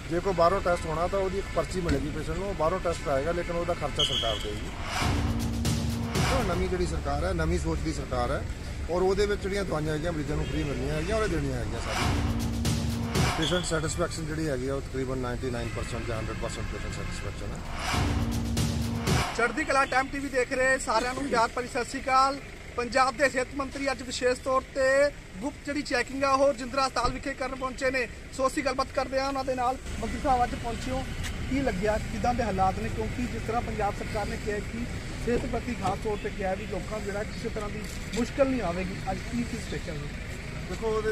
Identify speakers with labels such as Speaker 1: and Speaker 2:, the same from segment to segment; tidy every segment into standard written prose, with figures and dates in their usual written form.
Speaker 1: जे कोई बाहरों टेस्ट होना तो वो एक पर्ची मिलेगी पेशेंट को, बाहरों टेस्ट आएगा लेकिन उसका खर्चा सरकार देगी। तो नवी जी सरकार है, नवी सोच की सरकार है और वो दवाइयां है मरीजों को फ्री मिलनियाँ है और देनियाँ है सारी। पेशेंट सैटिस्फैक्शन जी है वो तकरीबन 99% या 100% पेशेंट सैटिस्फैक्शन है।
Speaker 2: चढ़ती कला टाइम टीवी देख रहे सारिਆਂ ਨੂੰ प्यार भरी सत श्री अकाल। पंजाब के सेहत मंत्री अज विशेष तौर पर गुप्त जी चैकिंग है और जिंदरा हस्पताल विखे कर पहुंचे ने। सो असीं गलबात करते हैं उन्होंने नाल। मंत्री साहब अज पहुंचे हो, की लग्या किदां दे हालात ने, क्योंकि जिस तरह पंजाब सरकार ने कहा कि सेहत प्रति खास तौर पर कहा भी लोगों को किसी तरह की मुश्किल नहीं आएगी, अज की स्पेशल
Speaker 1: देखो वो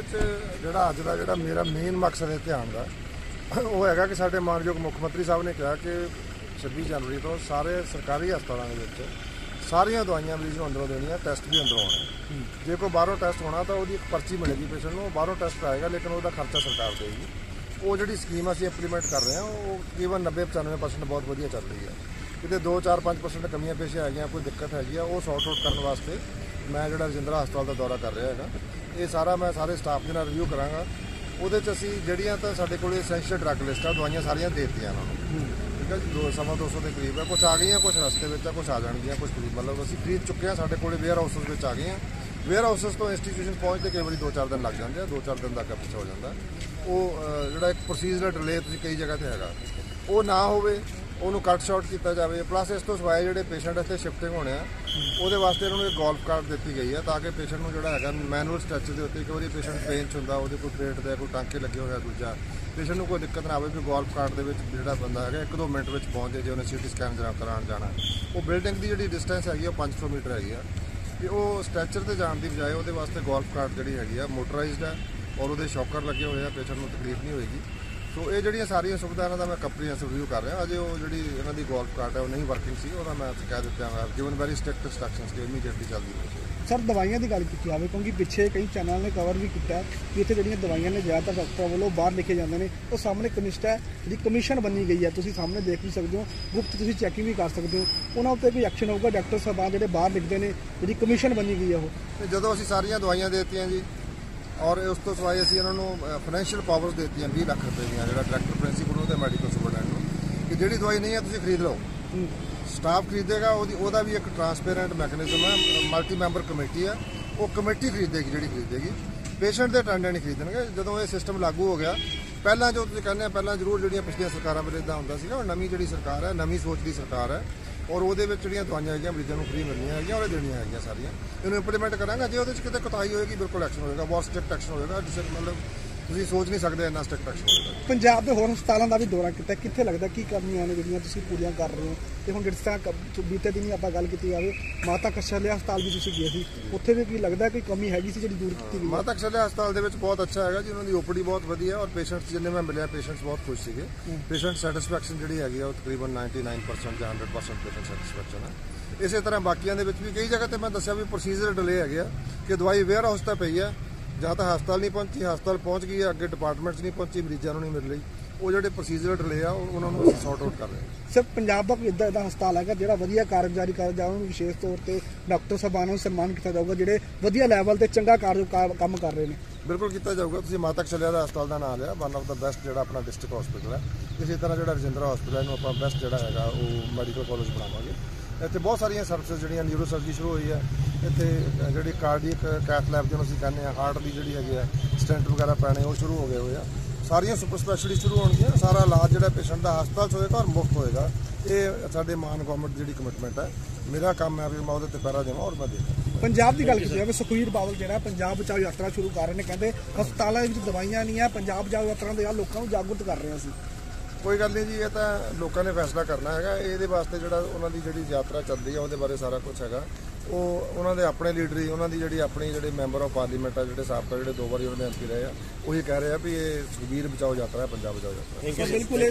Speaker 1: अज का मेरा मेन मकसद है ध्यान का वो है कि साडे मानयोग मुख्य मंत्री साहब ने कहा कि 26 जनवरी तो सारे सरकारी हस्पतालों सारिया दवाइयां मरीज को अंदरों देनिया, टेस्ट भी अंदरों आना। जे कोई बाहरों टेस्ट होना तो वो एक पर्ची मिलेगी पेशेंट को, बाहरों टेस्ट आएगा लेकिन उसका खर्चा सरकार देगी। वो जी स्कीम असीं इंप्लीमेंट कर रहे हैं वो तकरीबन 90-95% बहुत वधिया चल रही है। कितने 2-4-5% कमियां पेश है, कोई दिक्कत हैगी वो सॉर्ट आउट करने वास्ते मैं जो रजिंद्रा हस्पताल का दौरा कर रहा है। ये सारा मैं सारे स्टाफ के नाल रिव्यू कराँगा। वो असीं जिहड़ियां तां साडे कोल एसेंशियल ड्रग लिस्ट है दवाइयां सारियां देतियां उन्होंने, ठीक है जी। 200 के करीब है, कुछ आ गई, कुछ रस्ते में, कुछ आ जाएगी, कुछ करीब मतलब असीं खरीद चुके हैं। साडे कोल वेयर हाउसेस में आ गई हैं। वेयर हाउसेस तो इंस्टीट्यूशन पहुँचते कई बार 2-4 दिन लग जाते हैं, 2-4 दिन तक पिछे हो जाता है। वो जो एक प्रोसीजर डिले कई जगह पर है वो ना होवे, ਉਹਨੂੰ ਕੱਟ ਸ਼ਾਰਟ ਕੀਤਾ ਜਾਵੇ। ਪਲੱਸ ਇਸ ਤੋਂ ਸਿਵਾਏ ਜਿਹੜੇ ਪੇਸ਼ੈਂਟ ਇੱਥੇ ਸ਼ਿਫਟਿੰਗ ਹੋਣੇ ਆ ਉਹਦੇ ਵਾਸਤੇ ਇਹਨਾਂ ਨੂੰ ਇੱਕ ਗੋਲਫ ਕਾਰਟ ਦਿੱਤੀ ਗਈ ਹੈ ਤਾਂ ਕਿ ਪੇਸ਼ੈਂਟ ਨੂੰ ਜਿਹੜਾ ਹੈਗਾ ਮੈਨੂਅਲ ਸਟ੍ਰੈਚਰ ਦੇ ਉੱਤੇ ਇੱਕ ਵਾਰੀ ਪੇਸ਼ੈਂਟ ਪੇਨ 'ਚ ਹੁੰਦਾ, ਉਹਦੇ ਕੋਈ ਪੇਟ ਦੇ ਕੋਈ ਟਾਂਕੇ ਲੱਗੇ ਹੋਇਆ, ਦੂਜਾ ਪੇਸ਼ੈਂਟ ਨੂੰ ਕੋਈ ਦਿੱਕਤ ਨਾ ਆਵੇ ਵੀ ਗੋਲਫ ਕਾਰਟ ਦੇ ਵਿੱਚ ਜਿਹੜਾ ਬੰਦਾ ਹੈਗਾ 1-2 ਮਿੰਟ ਵਿੱਚ ਪਹੁੰਚ ਜਾਏ। ਜੇ ਉਹਨੇ ਸੀਟੀ ਸਕੈਨ ਕਰਾਉਣ ਜਾਣਾ, ਉਹ ਬਿਲਡਿੰਗ ਦੀ ਜਿਹੜੀ ਡਿਸਟੈਂਸ ਹੈਗੀ ਉਹ 500 ਮੀਟਰ ਹੈਗੀ ਆ ਤੇ ਉਹ ਸਟ੍ਰੈਚਰ ਤੇ ਜਾਣ ਦੀ ਬਜਾਏ ਉਹਦੇ ਵਾਸਤੇ ਗੋਲਫ ਕਾਰਟ ਜਿਹੜੀ ਹੈਗੀ ਆ ਮੋਟਰਾਈਜ਼ਡ ਹੈ ਔਰ ਉਹਦੇ ਸ਼ੌਕਰ ਲੱਗੇ ਹੋਏ ਆ, ਪੇਸ਼ੈਂਟ ਨੂੰ ਤਕਲੀਫ ਨਹੀਂ ਹੋਏਗੀ। ਸੋ ਇਹ ਜਿਹੜੀਆਂ ਸਾਰੀਆਂ ਸੁਵਿਧਾ ਇਹਨਾਂ ਦਾ ਮੈਂ ਕੰਪਰੀਹੈਂਸਿਵ ਰਿਵਿਊ ਕਰ ਰਿਹਾ। ਅਜੇ ਉਹ ਜਿਹੜੀ ਇਹਨਾਂ ਦੀ ਗੋਲਫ ਕਾਰਟ ਹੈ ਉਹ ਨਹੀਂ ਵਰਕਿੰਗ ਸੀ, ਉਹਦਾ ਮੈਂ ਕਹਿ ਦਿੱਤਾ ਹੈ ਗਿਵਨ ਵੈਰੀ ਸਟ੍ਰਿਕਟ ਇੰਸਟਰਕਸ਼ਨਸ ਕਿ ਇਮੀਡੀਏਟਲੀ ਚੱਲਦੀ ਹੋਵੇ।
Speaker 2: सर दवाइयां की गल की जाए क्योंकि पिछे कई चैनल ने कवर भी किया कि इतने जो दवाइयां ने ज़्यादातर डॉक्टरों वालों बाहर लिखे जाते हैं। तो सामने कमिस्ट है जी कमीशन बनी गई है, तुम सामने देख भी सकते हो, गुप्त तुम चैकिंग भी कर सकते हो, उन्होंने उत्ते कोई एक्शन होगा। डॉक्टर साहबान जो बाहर लिखते हैं जी कमीशन बनी गई है वो
Speaker 1: जो असीं सारियां दवाइयां देतियां जी और उस तो सिवाय असीं इन्होंने फाइनैशियल पावर्स देतियां 20 लाख रुपए दी, जो डायरैक्टर प्रिंसीपल और मैडिकल सुपरडेंट कि जिहड़ी दवाई नहीं है तुसीं खरीद लो, स्टाफ खरीदेगा। ਉਹਦਾ भी एक ट्रांसपेरेंट मैकेनिज्म है, मल्टी मैंबर कमेटी है, वो कमेटी खरीदेगी जी खरीदेगी, पेशेंट के अटेंडेंट नहीं खरीदणगे। जो ये सिस्टम लागू हो गया पहला जो तुसीं कहने पहला जरूर जो पिछलियां सरकारां वेले इदां हुंदा सीगा, नवीं जिहड़ी सरकार है नवीं सोच की सरकार है और वो दवाइयां है मरीजों को फ्री मिलनियाँ है और देनियाँ है सारियां। इन्हूं इंप्लीमेंट करांगा। जो कितने कोताही होएगी बिल्कुल एक्शन होएगा, बहुत स्ट्रिक्ट एक्शन होएगा, जिसे मतलब तुसीं सोच नहीं सकते इन्ना स्ट्रिक्ट एक्शन होएगा।
Speaker 2: पंजाब के होर हस्पतालों का भी दौरा किया, कित्थे लगता की कमियां ने जिहड़ियां तुसीं पूरियां कर रहे हो। तो हुण जिस तरह बीते दिन आपां गल कीती जावे माता कशल्या हस्पताल भी तुसीं गए सी, उत्थे भी की लगता कोई कमी हैगी सी जिहड़ी दूर कीती गई?
Speaker 1: माता कशल्या हस्पताल दे विच बहुत अच्छा है जी, उन्होंने ओपीडी बहुत वधिया और पेशेंट्स जिन्ने मैं मिलिया पेशेंट्स बहुत खुश सीगे। पेशेंट सैटिस्फैक्शन जिहड़ी हैगी वो तकरीबन 99% या 100% पेशेंट सैटिस्फैक्शन है। इस तरह बाकियां दे विच भी कई जगह ते मैं दस्सिया भी प्रोसीजर डिले है कि दवाई वेयर हाउस तक पई है, ਜਾਂ ਤਾਂ ਹਸਪਤਾਲ ਨਹੀਂ ਪਹੁੰਚੀ, ਹਸਪਤਾਲ ਪਹੁੰਚ ਗਈ ਹੈ ਅੱਗੇ ਡਿਪਾਰਟਮੈਂਟਸ ਨਹੀਂ ਪਹੁੰਚੀ, ਮਰੀਜ਼ਾਂ ਨੂੰ ਨਹੀਂ ਮਿਲ ਰਹੀ। ਉਹ ਜਿਹੜੇ ਪ੍ਰੋਸੀਜਰ ਡਿਲੇ ਆ ਉਹਨਾਂ ਨੂੰ ਅਸੀਂ ਸੌਰਟ ਆਊਟ ਕਰ ਰਹੇ ਹਾਂ।
Speaker 2: ਸਰ ਪੰਜਾਬ ਦਾ ਕੋਈ ਇੱਦਾਂ ਦਾ ਹਸਪਤਾਲ ਹੈਗਾ ਜਿਹੜਾ ਵਧੀਆ ਕਾਰਗੁਜ਼ਾਰੀ ਕਰ ਜਾ, ਉਹਨੂੰ ਵਿਸ਼ੇਸ਼ ਤੌਰ ਤੇ ਡਾਕਟਰ ਸਾਹਿਬਾਨਾਂ ਨੂੰ ਸਨਮਾਨ ਕੀਤਾ ਜਾਊਗਾ ਜਿਹੜੇ ਵਧੀਆ ਲੈਵਲ ਤੇ ਚੰਗਾ ਕੰਮ ਕਰ ਰਹੇ ਨੇ?
Speaker 1: ਬਿਲਕੁਲ ਕੀਤਾ ਜਾਊਗਾ। ਤੁਸੀਂ ਮਾਤਾ ਕਸ਼ਲਿਆ ਦਾ ਹਸਪਤਾਲ ਦਾ ਨਾਮ ਲਿਆ, ਵਨ ਆਫ ਦਾ ਬੈਸਟ ਜਿਹੜਾ ਆਪਣਾ ਡਿਸਟ੍ਰਿਕਟ ਹਸਪੀਟਲ ਹੈ। ਇਸੇ ਤਰ੍ਹਾਂ ਜਿਹੜਾ ਰਜਿੰਦਰਾ ਹਸਪਤਾਲ ਨੂੰ ਆਪਾਂ ਬੈਸਟ ਜਿਹੜਾ ਹੈਗਾ ਉਹ ਮੈਡੀਕਲ ਕਾਲਜ ਬਣਾਵਾਂਗੇ। ਇੱਥੇ ਬਹੁਤ ਸਾਰੀਆਂ ਸਰਵਿਸਿਜ਼ ਜਿਹੜੀਆਂ ਨਿਊਰੋ ਸਰਜਰੀ ਸ਼ੁਰੂ ਹੋਈ ਹੈ ਇੱਥੇ, ਜਿਹੜੀ ਕਾਰਡੀਅਕ ਕੈਥ ਲੈਬ ਜਿਹਨੂੰ ਅਸੀਂ ਕਹਿੰਦੇ ਹਾਂ, ਹਾਰਟ ਦੀ ਜਿਹੜੀ ਹੈਗੀ ਹੈ ਸਟੈਂਟ ਵਗੈਰਾ ਪੈਣੇ ਉਹ ਸ਼ੁਰੂ ਹੋ ਗਏ ਹੋਏ ਆ। ਸਾਰੀਆਂ ਸੁਪਰ ਸਪੈਸ਼ਲਿਟੀ ਸ਼ੁਰੂ ਹੋਣਗੀਆਂ। ਸਾਰਾ ਇਲਾਜ ਜਿਹੜਾ ਪੇਸ਼ੈਂਟ ਦਾ ਹਸਪਤਾਲ 'ਚ ਹੋਏਗਾ ਔਰ ਮੁਫਤ ਹੋਏਗਾ। ਇਹ ਸਾਡੇ ਮਾਨ ਗਵਰਨਮੈਂਟ ਦੀ ਜਿਹੜੀ ਕਮਿਟਮੈਂਟ ਹੈ। ਮੇਰਾ ਕੰਮ ਹੈ ਵੀ ਮੈਂ ਉਹਦੇ ਤੇ ਪਹਿਰਾ ਦੇਵਾਂ ਔਰ ਮੈਂ ਦੇਵਾਂ।
Speaker 2: ਪੰਜਾਬ ਦੀ ਗੱਲ ਕੀਤੀ ਜਾਵੇ, ਸੁਖਬੀਰ ਬਾਦਲ ਜਿਹੜਾ ਪੰਜਾਬ ਬਚਾਓ ਯਾਤਰਾ ਸ਼ੁਰੂ ਕਰ ਰਹੇ ਨੇ, ਕਹਿੰਦੇ ਹਸਪਤਾਲਾਂ ਵਿੱਚ ਦਵਾਈਆਂ ਨਹੀਂ ਹੈ, ਪੰਜਾਬ ਬਚਾਓ ਯਾਤਰਾ ਦੇ ਲੋਕਾਂ ਨੂੰ ਜਾਗਰੂਕ ਕਰ ਰਹੇ ਸੀ।
Speaker 1: ਕੋਈ ਗੱਲ ਨਹੀਂ ਜੀ, ਇਹ ਤਾਂ ਲੋਕਾਂ ਨੇ ਫੈਸਲਾ ਕਰਨਾ ਹੈਗਾ। ਇਹਦੇ ਵਾਸਤੇ ਜਿਹੜਾ ਉਹਨਾਂ ਦੀ ਜਿਹੜੀ ਯਾਤਰਾ ਚੱਲਦੀ ਹੈ ਉਹਦੇ ਬਾਰੇ ਸਾਰਾ ਕੁਝ ਹੈਗਾ। ਉਹ ਉਹਨਾਂ ਦੇ ਆਪਣੇ ਲੀਡਰ, ਉਹਨਾਂ ਦੀ ਜਿਹੜੀ ਆਪਣੀ ਜਿਹੜੇ ਮੈਂਬਰ ਆਫ ਪਾਰਲੀਮੈਂਟ ਆ, ਜਿਹੜੇ ਸਾਬਕਾ ਜਿਹੜੇ 2 ਵਾਰੀ ਉਹਨਾਂ ਦੇ ਐਮਪੀ ਰਹੇ ਆ, ਉਹੀ ਕਹਿ ਰਹੇ ਆ ਵੀ ਇਹ ਸੁਖਬੀਰ ਬਚਾਓ ਯਾਤਰਾ ਹੈ, ਪੰਜਾਬ ਬਚਾਓ ਯਾਤਰਾ।
Speaker 2: ਬਿਲਕੁਲ।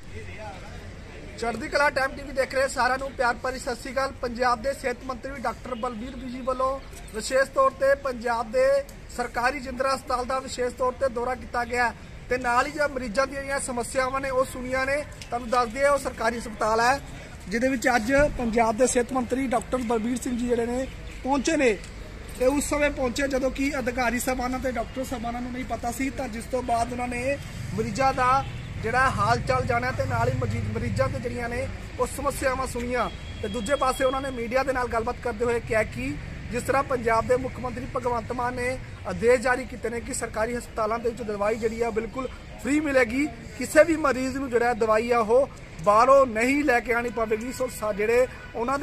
Speaker 2: चढ़ती कला टाइम टीवी देख रहे सारिਆਂ ਨੂੰ प्यार भरी सत श्री अकाल। पंजाब के सेहत मंत्री डॉक्टर बलबीर जी वालों विशेष तौर पर पंजाब के सरकारी जिंदरा हस्पताल का विशेष तौर पर दौरा किया गया ते नाल ही जो मरीजों दी समस्यावां ने वो सुनिया ने। तुहानूं दस दिए वो सरकारी हस्पताल है जिहदे विच अज पंजाब के सेहत मंत्री डॉक्टर बलबीर सिंह जी जिहड़े ने पहुंचे ने। ते उस समय पहुंचे जदों कि अधिकारी साहबानां ते डॉक्टर साहबानां नूं नहीं पता सी, तां जिस तो बाद उन्होंने मरीजों का ਜਿਹੜਾ ਹਾਲ ਚਾਲ ਜਾਣਿਆ ਤੇ ਨਾਲ ਹੀ ਮਰੀਜ਼ਾਂ ਤੇ ਜਿਹੜੀਆਂ ਨੇ ਉਹ ਸਮੱਸਿਆਵਾਂ ਸੁਣੀਆਂ। ਤੇ ਦੂਜੇ ਪਾਸੇ ਉਹਨਾਂ ਨੇ ਮੀਡੀਆ ਦੇ ਨਾਲ ਗੱਲਬਾਤ ਕਰਦੇ ਹੋਏ ਕਿਹਾ ਕਿ ਜਿਸ ਤਰ੍ਹਾਂ ਪੰਜਾਬ ਦੇ ਮੁੱਖ ਮੰਤਰੀ ਭਗਵੰਤ ਮਾਨ ਨੇ ਆਦੇਸ਼ ਜਾਰੀ ਕੀਤੇ ਨੇ ਕਿ ਸਰਕਾਰੀ ਹਸਪਤਾਲਾਂ ਦੇ ਵਿੱਚ ਦਵਾਈ ਜਿਹੜੀ ਆ ਬਿਲਕੁਲ ਫ੍ਰੀ ਮਿਲੇਗੀ, ਕਿਸੇ ਵੀ ਮਰੀਜ਼ ਨੂੰ ਜਿਹੜਾ ਦਵਾਈ ਆ ਉਹ ਬਾਹਰੋਂ ਨਹੀਂ ਲੈ ਕੇ ਆਣੀ ਪਵੇਗੀ। ਸੋ ਜਿਹੜੇ ਉਹਨਾਂ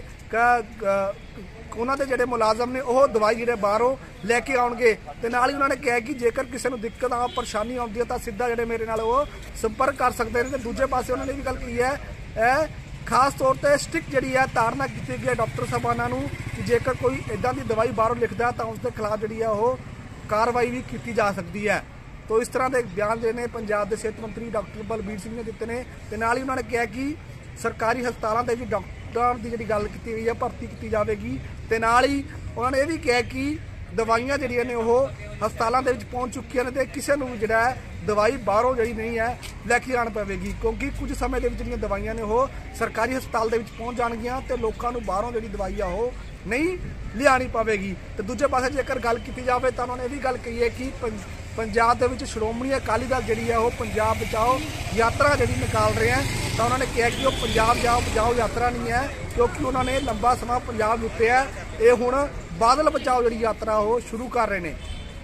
Speaker 2: ਦੇ ਜਿਹੜੇ ਮੁਲਾਜ਼ਮ ਨੇ ਉਹ ਦਵਾਈ ਜਿਹੜੇ ਬਾਹਰੋਂ ਲੈ ਕੇ ਆਉਣਗੇ। ਤੇ ਨਾਲ ਹੀ ਉਹਨਾਂ ਨੇ ਕਿਹਾ ਕਿ ਜੇਕਰ ਕਿਸੇ ਨੂੰ ਦਿੱਕਤ ਆ ਪਰੇਸ਼ਾਨੀ ਆਉਂਦੀ ਹੈ ਤਾਂ ਸਿੱਧਾ ਜਿਹੜੇ ਮੇਰੇ ਨਾਲ ਉਹ ਸੰਪਰਕ ਕਰ ਸਕਦੇ ਨੇ। ਤੇ ਦੂਜੇ ਪਾਸੇ ਉਹਨਾਂ ਨੇ ਵੀ ਗੱਲ ਕਹੀ ਹੈ ਖਾਸ ਤੌਰ ਤੇ ਸਟ੍ਰਿਕਟ ਜਿਹੜੀ ਹੈ ਤਾੜਨਾ ਕੀਤੀ ਗਈ ਹੈ ਡਾਕਟਰ ਸਾਹਿਬਾਨਾਂ ਨੂੰ ਕਿ ਜੇਕਰ ਕੋਈ ਇਦਾਂ ਦੀ ਦਵਾਈ ਬਾਹਰੋਂ ਲਿਖਦਾ ਤਾਂ ਉਸ ਦੇ ਖਿਲਾਫ ਜਿਹੜੀ ਆ ਉਹ ਕਾਰਵਾਈ ਵੀ ਕੀਤੀ ਜਾ ਸਕਦੀ ਹੈ। ਤੋ ਇਸ ਤਰ੍ਹਾਂ ਦੇ ਬਿਆਨ ਜਿਹੜੇ ਨੇ ਪੰਜਾਬ ਦੇ ਸਿਹਤ ਮੰਤਰੀ ਡਾਕਟਰ ਬਲਬੀਰ ਸਿੰਘ ਨੇ ਦਿੱਤੇ ਨੇ। ਤੇ ਨਾਲ ਹੀ ਉਹਨਾਂ ਨੇ ਕਿਹਾ ਕਿ ਸਰਕਾਰੀ ਹਸਪਤਾਲਾਂ ਦੇ ਵਿੱਚ ਡਾਕਟਰਾਂ ਦੀ ਜਿਹੜੀ ਗੱਲ ਕੀਤੀ ਗਈ ਹੈ ਭਰਤੀ ਕੀਤੀ ਜਾਵੇਗੀ। ਤੇ ਨਾਲ ਹੀ ਉਹਨਾਂ ਨੇ ਇਹ ਵੀ ਕਿਹਾ ਕਿ ਦਵਾਈਆਂ ਜਿਹੜੀਆਂ ਨੇ ਉਹ ਹਸਪਤਾਲਾਂ ਦੇ ਵਿੱਚ ਪਹੁੰਚ ਚੁੱਕੀਆਂ ਨੇ ਤੇ ਕਿਸੇ ਨੂੰ ਜਿਹੜਾ ਹੈ ਦਵਾਈ ਬਾਹਰੋਂ ਜਿਹੜੀ ਨਹੀਂ ਹੈ ਲੈ ਕੇ ਆਉਣ ਪਵੇਗੀ, ਕਿਉਂਕਿ ਕੁਝ ਸਮੇਂ ਦੇ ਵਿੱਚ ਜਿਹੜੀਆਂ ਦਵਾਈਆਂ ਨੇ ਉਹ ਸਰਕਾਰੀ ਹਸਪਤਾਲ ਦੇ ਵਿੱਚ ਪਹੁੰਚ ਜਾਣਗੀਆਂ ਤੇ ਲੋਕਾਂ ਨੂੰ ਬਾਹਰੋਂ ਜਿਹੜੀ ਦਵਾਈ ਆ ਉਹ ਨਹੀਂ ਲਿਆਣੀ ਪਵੇਗੀ। ਤੇ ਦੂਜੇ ਪਾਸੇ ਜੇਕਰ ਗੱਲ ਕੀਤੀ ਜਾਵੇ ਤਾਂ ਉਹਨਾਂ ਨੇ ਇਹ ਵੀ ਗੱਲ ਕਹੀ ਹੈ ਕਿ ਪੰਜਾਬ ਦੇ ਵਿੱਚ ਸ਼੍ਰੋਮਣੀ ਅਕਾਲੀ ਦਲ ਜਿਹੜੀ ਹੈ ਉਹ ਪੰਜਾਬ ਬਚਾਓ ਯਾਤਰਾ ਜਿਹੜੀ ਨਿਕਾਲ ਰਹੇ ਹੈ। ਤਾਂ ਉਹਨਾਂ ਨੇ ਕਿਹਾ ਕਿ ਉਹ ਪੰਜਾਬ ਬਚਾਓ ਯਾਤਰਾ ਨਹੀਂ ਹੈ, ਕਿਉਂਕਿ ਉਹਨਾਂ ਨੇ ਲੰਬਾ ਸਮਾਂ ਪੰਜਾਬ ਲੁੱਟਿਆ, ਇਹ ਹੁਣ ਬਾਦਲ ਬਚਾਓ ਜਿਹੜੀ ਯਾਤਰਾ ਉਹ ਸ਼ੁਰੂ ਕਰ ਰਹੇ ਨੇ।